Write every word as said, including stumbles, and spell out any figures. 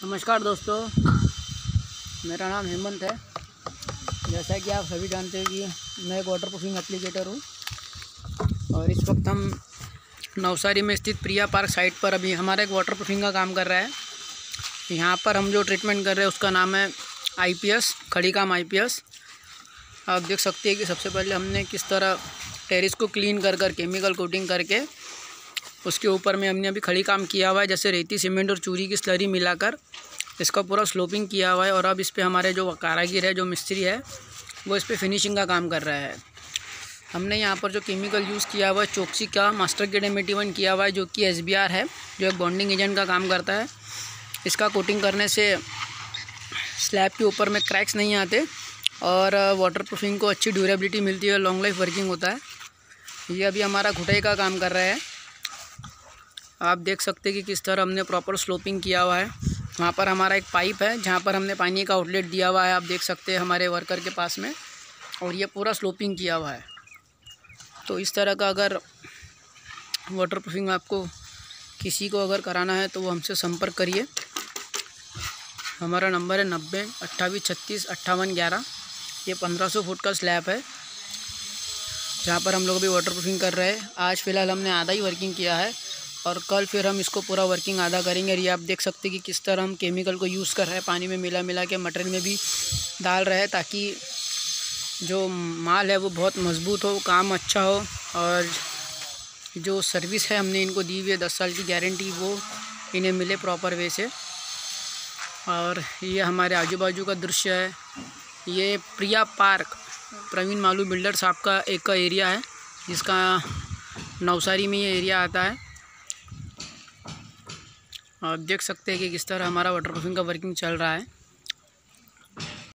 नमस्कार दोस्तों, मेरा नाम हेमंत है। जैसा कि आप सभी जानते हैं कि मैं एक वाटर प्रूफिंग एप्लीकेटर हूँ और इस वक्त हम नवसारी में स्थित प्रिया पार्क साइट पर अभी हमारा एक वाटर प्रूफिंग का काम कर रहा है। यहाँ पर हम जो ट्रीटमेंट कर रहे हैं उसका नाम है आईपीएस, खड़ी काम आईपीएस। आप देख सकते हैं कि सबसे पहले हमने किस तरह टेरिस को क्लीन कर कर केमिकल कोटिंग करके उसके ऊपर में हमने अभी खड़ी काम किया हुआ है, जैसे रेती, सीमेंट और चूरी की स्लरी मिलाकर इसका पूरा स्लोपिंग किया हुआ है। और अब इस पे हमारे जो कारीगर है, जो मिस्त्री है, वो इस पे फिनिशिंग का काम कर रहा है। हमने यहाँ पर जो केमिकल यूज़ किया हुआ है चौकसी का मास्टर ग्रेड एम एटी वन किया हुआ है, जो कि एस बी आर है, जो एक बॉन्डिंग एजेंट का काम करता है। इसका कोटिंग करने से स्लैब के ऊपर में क्रैक्स नहीं आते और वाटर प्रूफिंग को अच्छी ड्यूरेबिलिटी मिलती है, लॉन्ग लाइफ वर्किंग होता है। ये अभी हमारा घुटाई का काम कर रहा है। आप देख सकते हैं कि किस तरह हमने प्रॉपर स्लोपिंग किया हुआ है। वहाँ पर हमारा एक पाइप है जहाँ पर हमने पानी का आउटलेट दिया हुआ है, आप देख सकते हैं हमारे वर्कर के पास में, और ये पूरा स्लोपिंग किया हुआ है। तो इस तरह का अगर वाटर प्रूफिंग आपको किसी को अगर कराना है तो वो हमसे संपर्क करिए। हमारा नंबर है नब्बे अट्ठाईस छत्तीस अट्ठावन ग्यारह। ये पंद्रह सौ फुट का स्लैब है जहाँ पर हम लोग भी वाटर प्रूफिंग कर रहे हैं। आज फ़िलहाल हमने आधा ही वर्किंग किया है और कल फिर हम इसको पूरा वर्किंग आधा करेंगे। और ये आप देख सकते हैं कि किस तरह हम केमिकल को यूज़ कर रहे हैं, पानी में मिला मिला के मटेरियल में भी डाल रहे हैं, ताकि जो माल है वो बहुत मजबूत हो, काम अच्छा हो। और जो सर्विस है हमने इनको दी हुई है दस साल की गारंटी, वो इन्हें मिले प्रॉपर वे से। और ये हमारे आजू बाजू का दृश्य है। ये प्रिया पार्क प्रवीण मालू बिल्डर्स आपका एक का एरिया है, जिसका नवसारी में ये एरिया आता है। आप देख सकते हैं कि किस तरह हमारा वाटर प्रूफिंग का वर्किंग चल रहा है।